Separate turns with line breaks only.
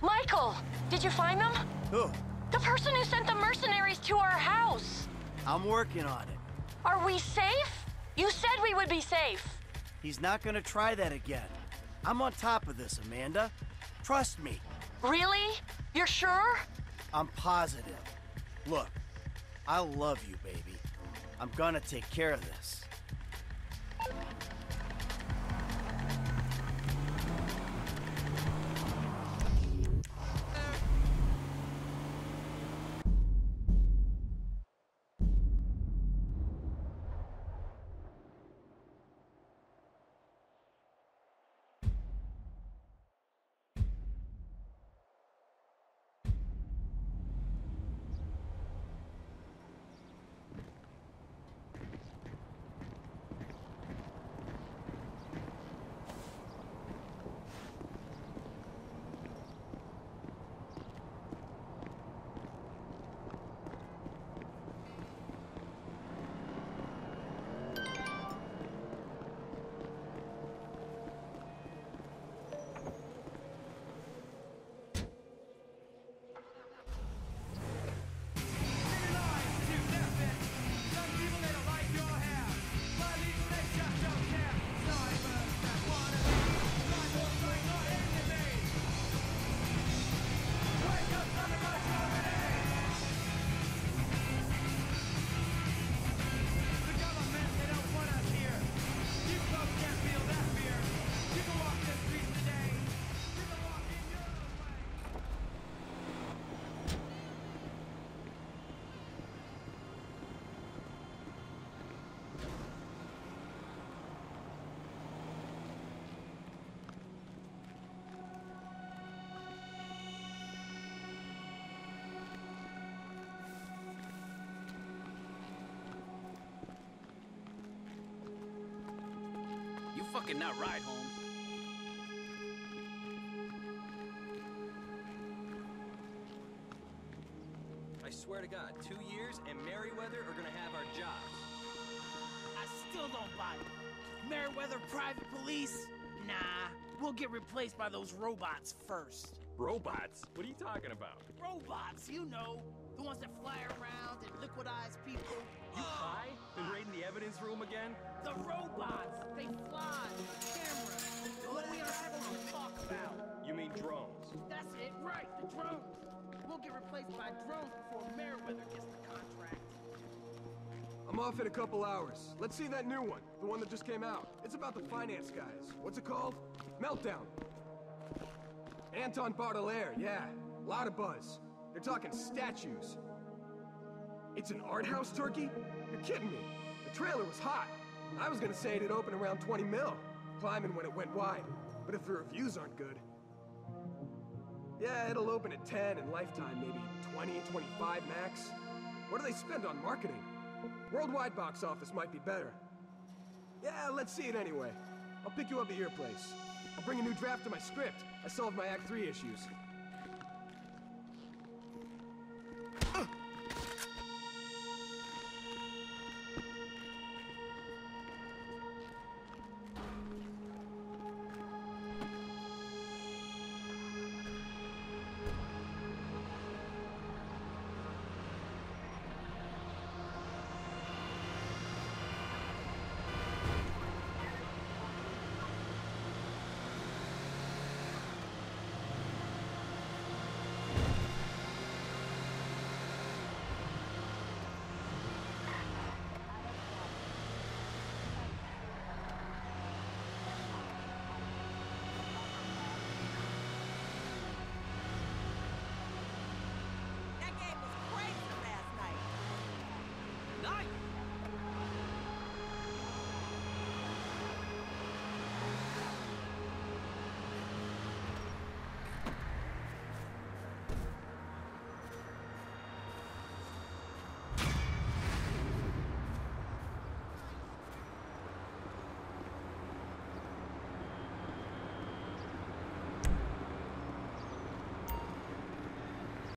Michael, did you find them?
Who?
The person who sent the mercenaries to our house.
I'm working on it.
Are we safe? You said we would be safe.
He's not gonna try that again. I'm on top of this, Amanda. Trust me.
Really? You're sure?
I'm positive. Look, I love you, baby. I'm gonna take care of this.
You fucking not right, Holmes. I swear to God, 2 years and Merryweather are gonna have our jobs.
I still don't buy it. Merryweather private police? Nah, we'll get replaced by those robots first.
Robots? What are you talking about?
Robots, you know. The ones that fly around and liquidize people.
You high? Been raiding the evidence room again?
The robots! They fly! Cameras! What we are supposed to talk about?
You mean drones?
That's it, right, the drones! We'll get replaced by drones before Merryweather gets the contract.
I'm off in a couple hours. Let's see that new one, the one that just came out. It's about the finance guys. What's it called? Meltdown. Anton Baudelaire, yeah. Lot of buzz. They're talking statues. It's an art house, Turkey? You're kidding me. The trailer was hot. I was gonna say it'd open around 20 mil, climbing when it went wide. But if the reviews aren't good... Yeah, it'll open at 10 and lifetime maybe 20, 25 max. What do they spend on marketing? Worldwide box office might be better. Yeah, let's see it anyway. I'll pick you up at your place. I'll bring a new draft of my script. I solved my Act 3 issues.